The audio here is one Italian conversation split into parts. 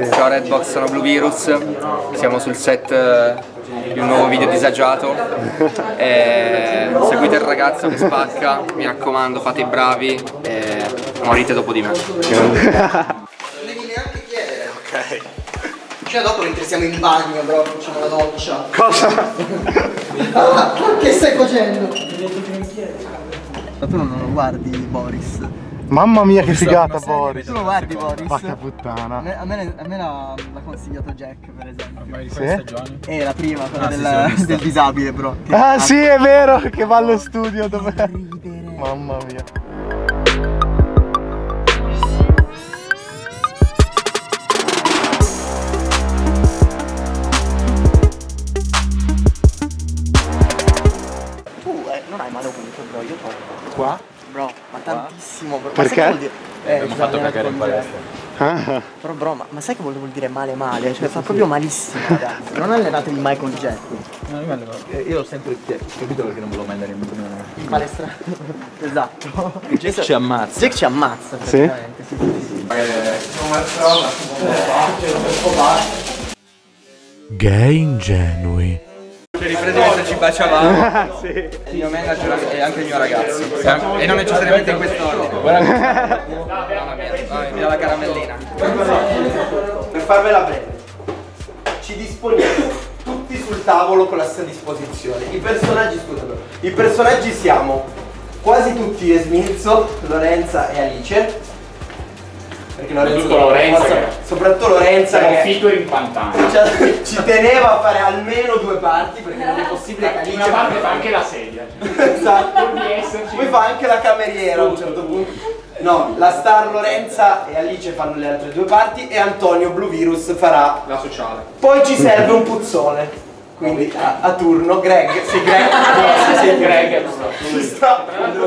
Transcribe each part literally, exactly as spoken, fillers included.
Ciao Redbox, sono Blue Virus, siamo sul set di un nuovo video disagiato. E seguite il ragazzo che spacca, mi raccomando, fate i bravi e morite dopo di me. Non devi neanche chiedere. Ok. Cioè dopo mentre siamo in bagno però facciamo la doccia. Cosa? Ah, che stai facendo? Ma tu non lo guardi Boris? Mamma mia che figata Boris! Tu lo guardi Boris? Porca puttana! A me, a me, a me l'ha consigliato Jack per esempio. Ma di Sì? quale stagione? Eh, la prima, quella Ah, del, sì, del disabile bro. Che Ah sì, è vero che va allo studio dove... ridere. Mamma mia. Tu eh, non hai male ovunque bro, io tolgo. Qua? Bro, ma tantissimo bro. Perché? Ma sai che vuol dire? Eh, Abbiamo fatto bisogna cagare in nascondere. palestra. Ah. Però bro, ma, ma sai che vuol, vuol dire male male? Cioè fa proprio malissimo ragazzi. Non allenatevi mai con Jack. No, io, me lo- io ho sempre capito perché non me lo mai andare in In palestra. Esatto. Jack ci ammazza. Jack ci ammazza Sì? praticamente. Sì, sì, sì. Gay ingenui. Ci riprese mentre ci baciavamo. Ah sì. Il mio manager e anche il mio ragazzo. E non necessariamente in quest'ordine. Mamma mia, vai, mi dà la caramellina. Per farvela breve, ci disponiamo tutti sul tavolo con la stessa disposizione. I personaggi, scusate, i personaggi siamo quasi tutti Esmizzo, Lorenza e Alice. Perché Lorenzo, Soprattutto Lorenza forza- che- soprattutto Lorenza che Profitto e rimpantante. cioè, ci teneva a fare almeno due parti perché non è possibile che Alice Una parte fa anche la sedia. esatto. Pur di esserci. Poi fa anche la cameriera a un certo punto. No, la star Lorenza e Alice fanno le altre due parti e Antonio Blue Virus farà La sociale. poi ci serve un puzzone. Quindi a, a turno, Greg, sì Greg, Sì, sì, Greg. ci sta.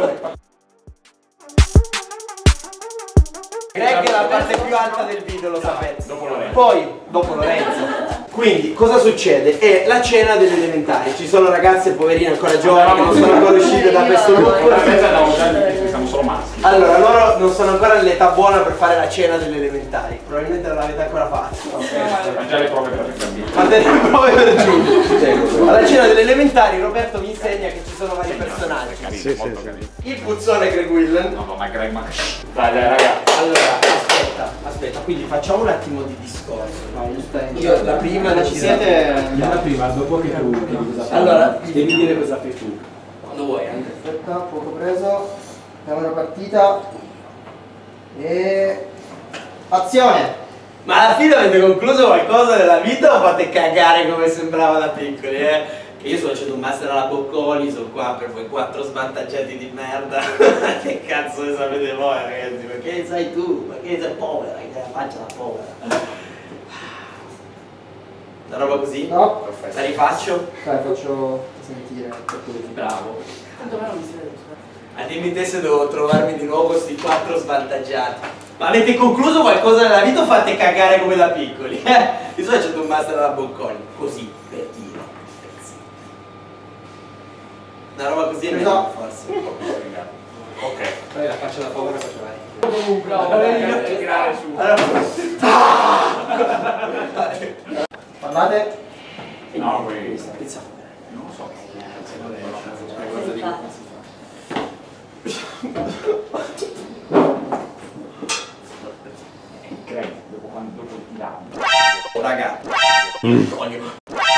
Greg è la parte più alta del video, lo sapete. Dopo Lorenzo. Poi, dopo Lorenzo. Quindi, cosa succede? È la cena delle elementari. Ci sono ragazze poverine ancora giovani che non sono ancora uscite da questo gruppo. La mezza andiamo già di siamo solo maschi. Allora, loro non sono ancora nell'età buona per fare la cena delle elementari. Probabilmente non l'avete ancora fatta. Ma già le prove per il bambino. Fate le prove per giù. Alla cena delle elementari Roberto mi insegna che ci sono vari personaggi. Carino, Sì, molto sì, carino. Il puzzone Greg Willen. No, no, ma Greg, ma... Dai, dai, ragazzi. Allora, aspetta, aspetta, quindi facciamo un attimo di discorso. Io la prima la ci siete. La prima, dopo che tu chiedi cosa fai. Allora, devi dire cosa fai tu. quando vuoi, anche. Aspetta, poco preso. Abbiamo una partita. E. Azione! Ma alla fine avete concluso qualcosa nella vita o fate cagare come sembrava da piccoli, eh? Che io sto facendo un master alla Bocconi, sono qua per voi quattro svantaggiati di merda. Che cazzo ne sapete voi ragazzi? Ma che sai tu? Ma che sei povera? Che la faccia da povera? Una roba così? No. Perfetto. La rifaccio? Dai, faccio sentire. Bravo. Ma dimmi te se devo trovarmi di nuovo questi quattro svantaggiati. Ma avete concluso qualcosa nella vita o fate cagare come da piccoli? Eh? Io sto facendo un master alla Bocconi, così, per dire. Una roba così è meglio, forse. Ok. Dai, la faccia da povera faccio vai. No, volevi tirare su. Parlate? No, poi... Pizza. Non lo so. Greg, dopo quando dopo ti dà. Oh, raga. Antonio.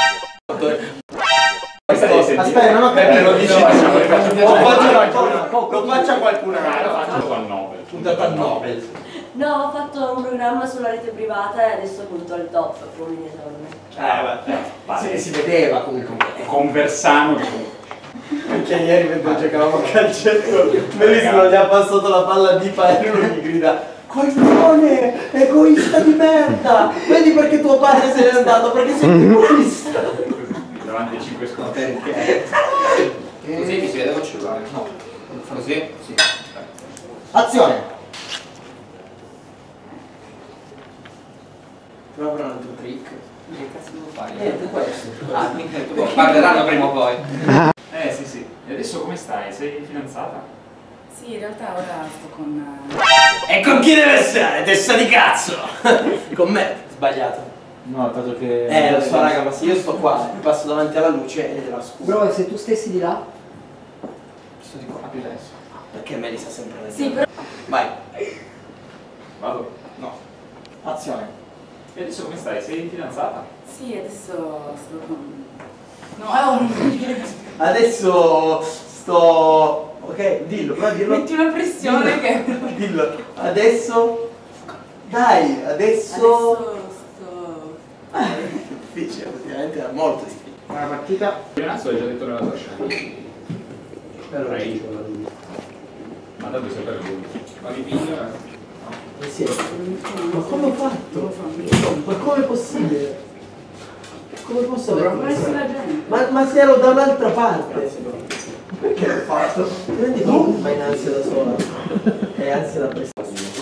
Aspetta, non ho Perché lo dici? No, Lo faccia lo faccia qualcun Lo altro. faccio al nove. Puntata al Nobel. No, ho fatto un programma sulla rete privata e adesso punto al top, uomini enormi. Eh, vabbè. Si, si vedeva comunque. Conversano che comunque. Perché ieri mentre giocavamo a calcetto, Melissimo gli ha passato la palla di pa e lui gli grida: coglione, egoista di merda! Vedi perché tuo padre se n'è andato? Perché sei egoista! Davanti ai cinque sconti. Perché? Così ti si vede col cellulare. No. Così? Sì. Azione! Proprio un altro trick. Che cazzo devo fare? Niente, questo. Ah, mica tu parleranno prima o poi. Eh sì sì. E adesso come stai? Sei fidanzata? Sì, in realtà ora sto con... E con chi deve essere? Testa di cazzo! Con me! Sbagliato. No, il fatto che... Eh, lo so raga, ma se io sto qua, mi passo davanti alla luce ed è la scura. Bro, se tu stessi di là? Sto di qua, più adesso. Perché me li sa sempre la Sì, però... Vai. Vado. No. Azione. E adesso come stai? Sei fidanzata? Sì, adesso sto con... No, è ora. Adesso sto... Ok, dillo, va dillo. Metti una pressione che... Dillo. Adesso... Dai, adesso... Adesso sto... È difficile, effettivamente è molto difficile. Una partita. Leonazzo l'hai già detto nella tua scena. Ray. Ma tanto sei per lui. Ma mi piglia? Eh sì. Ma come ho fatto? Ma come è possibile? Come posso aver questo? Ma, ma se ero da un'altra parte. Perché l'ho fatto? Ti rendi conto? Ma in ansia da sola. È ansia da pressione.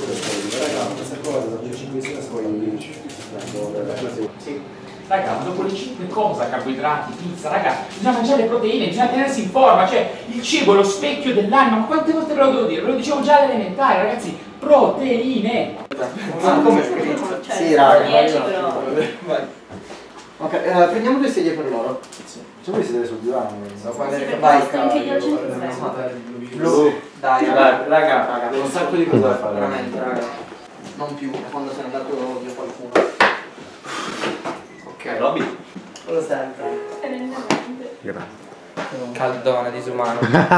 Raga, ma dopo le cinque cosa? Carboidrati, pizza, raga, bisogna mangiare le proteine, bisogna tenersi in forma, cioè il cibo è lo specchio dell'anima, ma quante volte ve lo devo dire? Ve lo dicevo già all'elementare, ragazzi, proteine! Ma come è scritto? Sì, raga. dieci però. Vai. Ok, eh, prendiamo due sedie per loro. Cioè voi siete sul divano. Sì, perché sto anche io al centro. Blu. Dai, Dai, raga, raga, ho un sacco di cose da fare. veramente, raga. Non più, quando se n'è andato via qualcuno. Ok, Robby? Cosa stai? Grazie. Caldone disumano.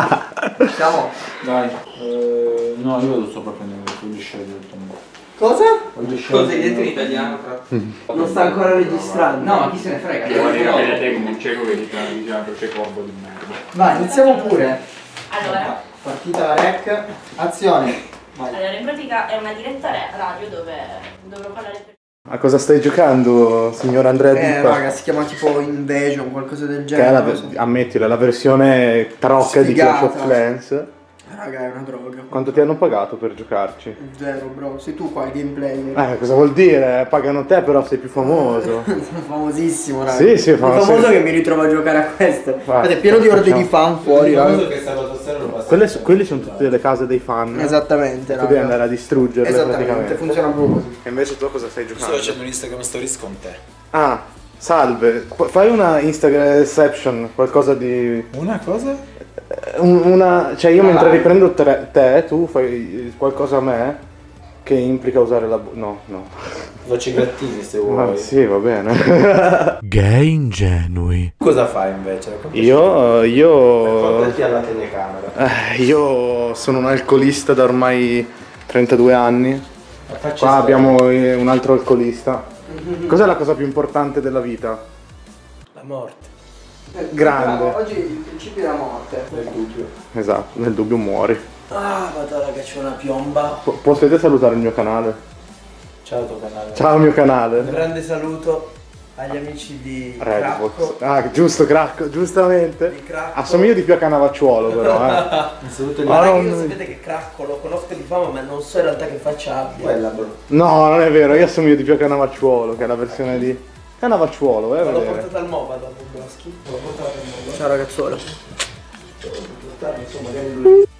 Siamo? Dai. Eh, no, io lo sto proprio prendendo il discello del tondo. Cosa? Cosa hai detto in italiano? Non sta ancora registrando. No, ma chi se ne frega? Devo dire a te come un cieco che dice che c'è corpo di merda. Vai, iniziamo pure. Allora, Partita rec. Azione. Vai. allora, in pratica è una diretta ra- radio dove dovrò parlare per... A cosa stai giocando, signor Andrea Eh, Dippa? raga, si chiama tipo Invasion, qualcosa del Che è la, genere. non so. ammettilo, è la versione tarocca di Clash of Sfigata. Clans. Raga, è una droga. Quanto ti hanno pagato per giocarci? Zero, bro. Sei tu qua il gameplay. Eh, cosa vuol dire? Pagano te, però sei più famoso. Sono famosissimo, raga. Sì, sì, Sono famoso. famoso che mi ritrovo a giocare a questo. Vai, Guardate, è pieno di orde facciamo. di fan fuori, raga. che stava tossendo lo passa. Quelle, quelli sono tutte le case dei fan. Esattamente, Tu devi raga. andare a distruggerle Esattamente, praticamente. funziona proprio così. E invece tu cosa stai giocando? un Instagram Stories con te. Ah, salve. Pu- Fai una Instagramception, qualcosa di... Una cosa? un- Una... Cioè io mentre riprendo tre- te, tu fai qualcosa a me che implica usare la... bu- No, no. Faccio i grattini se Ma vuoi. sì, va bene. Gay ingenui. Cosa fai invece? Raccontaci. Io... Io... Raccontati alla telecamera. Eh, io sono un alcolista da ormai trentadue anni. Facci Qua stare. abbiamo eh, un altro alcolista. Cos'è la cosa più importante della vita? La morte. Grande. Oggi il principio della morte. Nel dubbio. Esatto, nel dubbio muori. Ah, madonna che c'è una piomba. Pu- potete salutare il mio canale? Ciao al tuo canale. Ciao mio Un canale. grande saluto agli amici di Redbox. Cracco. Ah, giusto, Cracco, giustamente. Di Cracco. Assomiglio di più a Canavacciuolo però, eh. Un saluto di Ma Guarda che non- io sapete che Cracco lo conosco di fama, ma non so in realtà che faccia abbia. quella, bro. No, non è vero, io assomiglio di più a Canavacciuolo, che è la versione di Canavacciuolo, eh, Ma l'ho vedere. portato al MOBA dopo Broschi. L'ho portato al MOBA. Ciao ragazzuolo. Insomma, magari lui